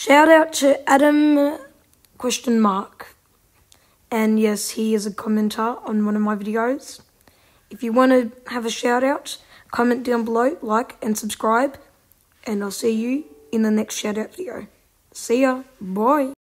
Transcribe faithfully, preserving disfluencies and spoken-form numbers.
Shout out to Adam question mark. And yes, he is a commenter on one of my videos. If you want to have a shout out, comment down below, like and subscribe. And I'll see you in the next shout out video. See ya. Bye.